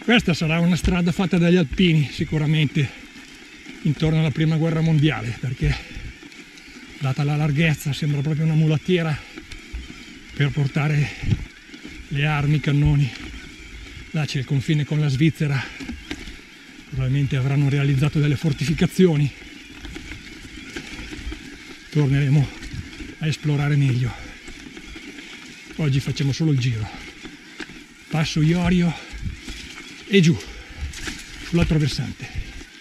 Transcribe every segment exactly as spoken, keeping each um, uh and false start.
Questa sarà una strada fatta dagli alpini sicuramente intorno alla prima guerra mondiale, perché data la larghezza sembra proprio una mulattiera per portare le armi, i cannoni. Là c'è il confine con la Svizzera, probabilmente avranno realizzato delle fortificazioni. Torneremo a esplorare meglio. Oggi facciamo solo il giro. Passo Iorio e giù sull'altro versante.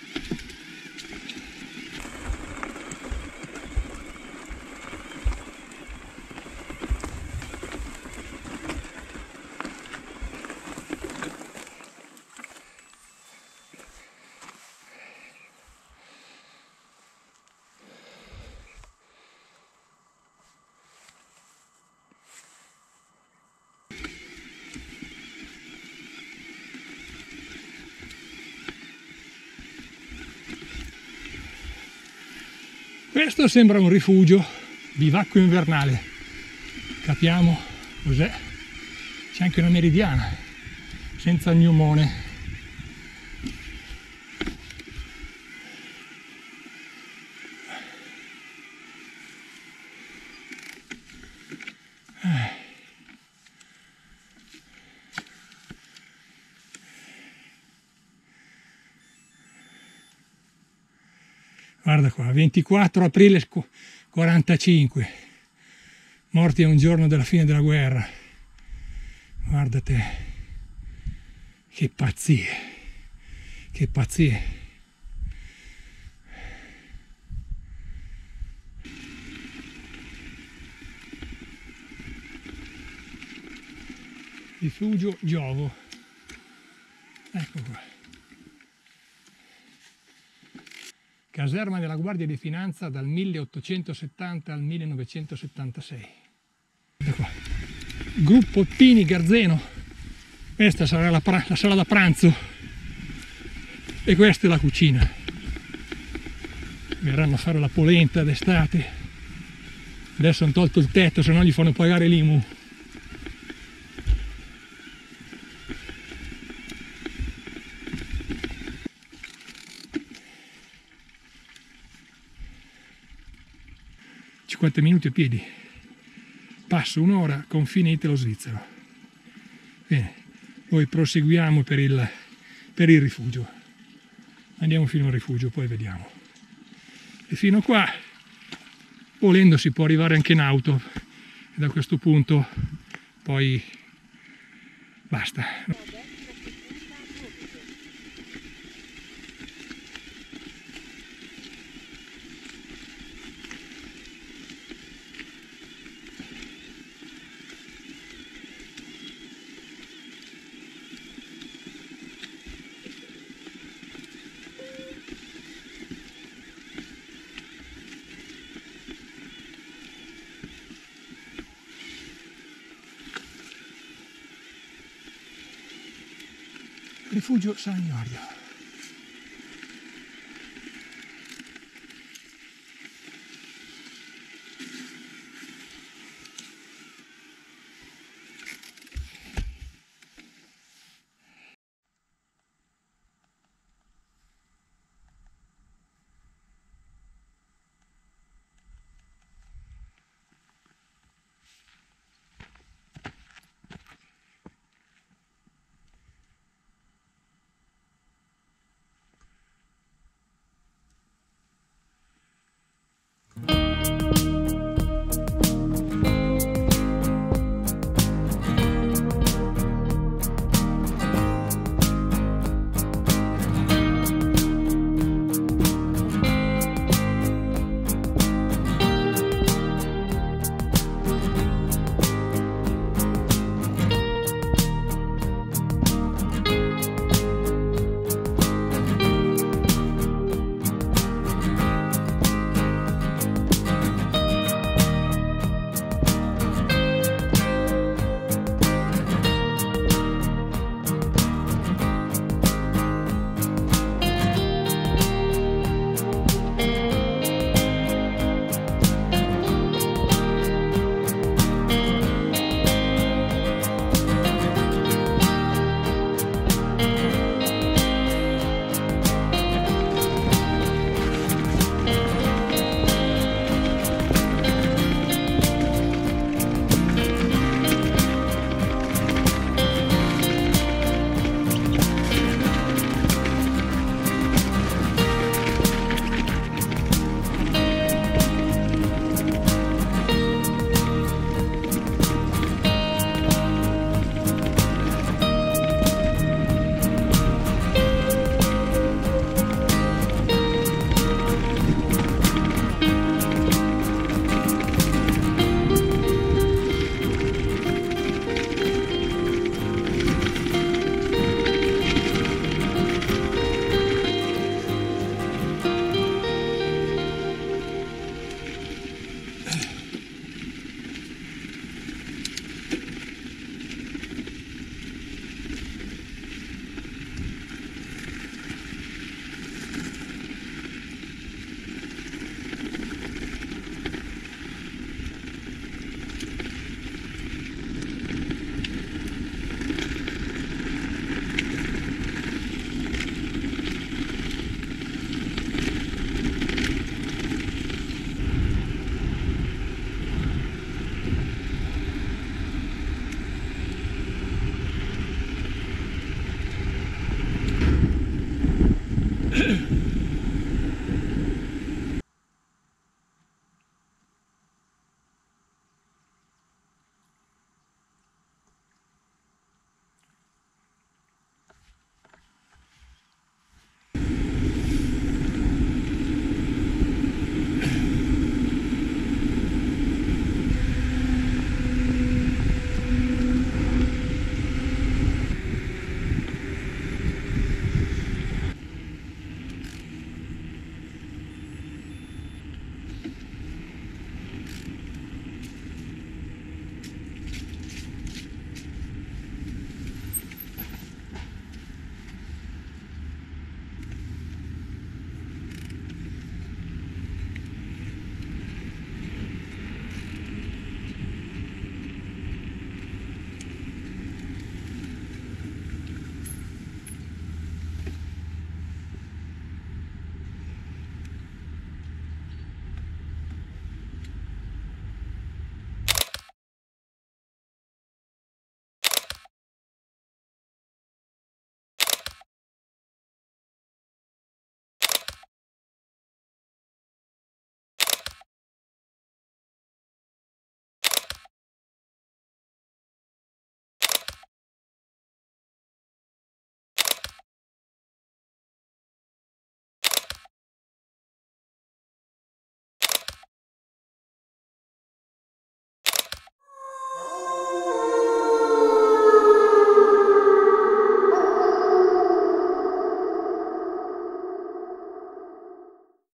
Questo sembra un rifugio, bivacco invernale. Capiamo cos'è. C'è anche una meridiana, senza gnomone. Guarda qua, ventiquattro aprile quarantacinque, morti a un giorno della fine della guerra. Guarda te, che pazzie, che pazzie. Rifugio Giovo, ecco qua. Caserma della Guardia di Finanza dal milleottocentosettanta al millenovecentosettantasei. Qua. Gruppo Pini Garzeno. Questa sarà la, la sala da pranzo e questa è la cucina. Verranno a fare la polenta d'estate. Adesso hanno tolto il tetto, se no gli fanno pagare l'I M U. cinquanta minuti a piedi, passo un'ora, confine italo-svizzero. Bene, poi proseguiamo per il, per il rifugio. Andiamo fino al rifugio, poi vediamo. E fino a qua, volendo, si può arrivare anche in auto. E da questo punto poi basta. Rifugio San Iorio.